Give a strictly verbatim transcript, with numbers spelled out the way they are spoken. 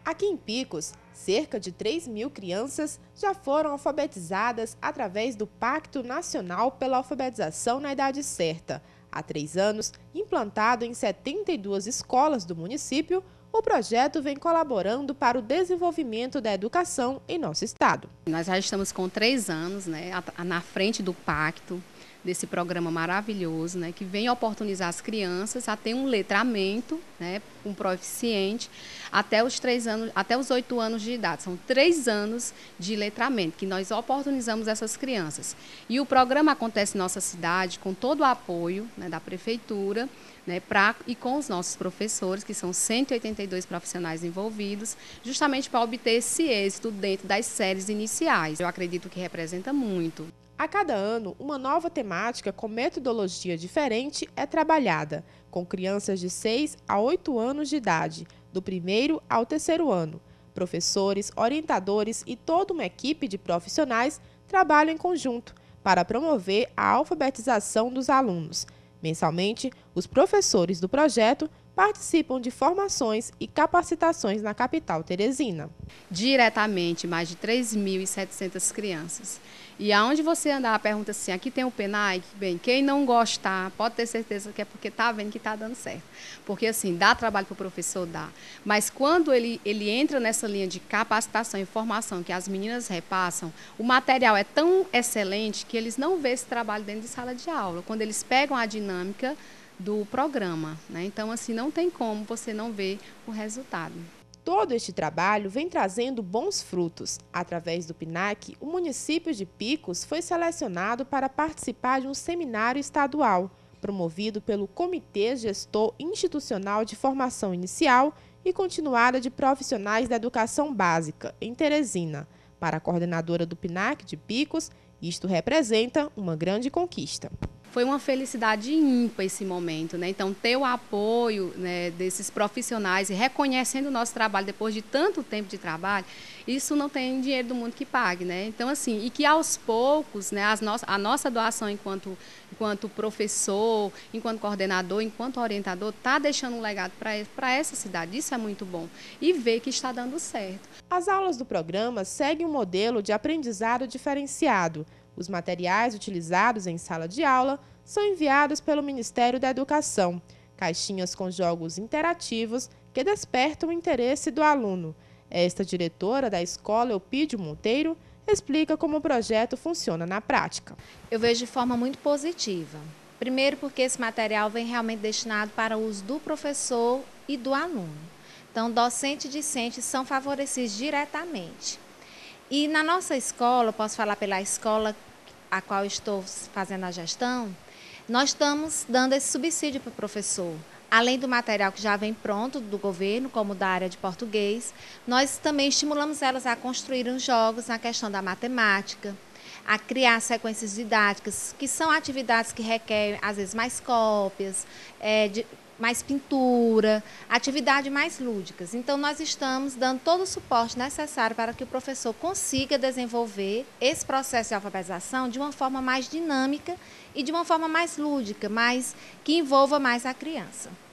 Aqui em Picos, cerca de três mil crianças já foram alfabetizadas através do Pacto Nacional pela Alfabetização na Idade Certa. Há três anos, implantado em setenta e duas escolas do município, o projeto vem colaborando para o desenvolvimento da educação em nosso estado. Nós já estamos com três anos, né, na frente do pacto, desse programa maravilhoso, né, que vem oportunizar as crianças a ter um letramento, né, um proficiente até os três anos, até os oito anos de idade. São três anos de letramento que nós oportunizamos essas crianças. E o programa acontece em nossa cidade com todo o apoio, né, da prefeitura, né, pra, e com os nossos professores, que são cento e oitenta e dois profissionais envolvidos, justamente para obter esse êxito dentro das séries iniciais. Eu acredito que representa muito. A cada ano, uma nova temática com metodologia diferente é trabalhada, com crianças de seis a oito anos de idade, do primeiro ao terceiro ano. Professores, orientadores e toda uma equipe de profissionais trabalham em conjunto para promover a alfabetização dos alunos. Mensalmente, os professores do projeto participam de formações e capacitações na capital teresina. Diretamente, mais de três mil e setecentas crianças. E aonde você andar, pergunta assim, aqui tem o PENAI? Bem, quem não gostar, pode ter certeza que é porque está vendo que está dando certo. Porque assim, dá trabalho para o professor, dá. Mas quando ele, ele entra nessa linha de capacitação e formação que as meninas repassam, o material é tão excelente que eles não vêem esse trabalho dentro de sala de aula. Quando eles pegam a dinâmica do programa, né? Então, assim, não tem como você não ver o resultado. Todo este trabalho vem trazendo bons frutos. Através do PNAC, o município de Picos foi selecionado para participar de um seminário estadual, promovido pelo Comitê Gestor Institucional de Formação Inicial e Continuada de Profissionais da Educação Básica, em Teresina. Para a coordenadora do PNAC de Picos, isto representa uma grande conquista. Foi uma felicidade ímpar esse momento, né? Então, ter o apoio, né, desses profissionais e reconhecendo o nosso trabalho depois de tanto tempo de trabalho, isso não tem dinheiro do mundo que pague, né? Então, assim, e que aos poucos, né, as no a nossa doação enquanto, enquanto professor, enquanto coordenador, enquanto orientador, está deixando um legado para essa cidade. Isso é muito bom. E ver que está dando certo. As aulas do programa seguem um modelo de aprendizado diferenciado. Os materiais utilizados em sala de aula são enviados pelo Ministério da Educação, caixinhas com jogos interativos que despertam o interesse do aluno. Esta diretora da escola, Eupídio Monteiro, explica como o projeto funciona na prática. Eu vejo de forma muito positiva. Primeiro porque esse material vem realmente destinado para o uso do professor e do aluno. Então, docente e discente são favorecidos diretamente. E na nossa escola, posso falar pela escola a qual estou fazendo a gestão, nós estamos dando esse subsídio para o professor. Além do material que já vem pronto do governo, como da área de português, nós também estimulamos elas a construírem jogos na questão da matemática, a criar sequências didáticas, que são atividades que requerem, às vezes, mais cópias, é, de, mais pintura, atividades mais lúdicas. Então, nós estamos dando todo o suporte necessário para que o professor consiga desenvolver esse processo de alfabetização de uma forma mais dinâmica e de uma forma mais lúdica, mais, que envolva mais a criança.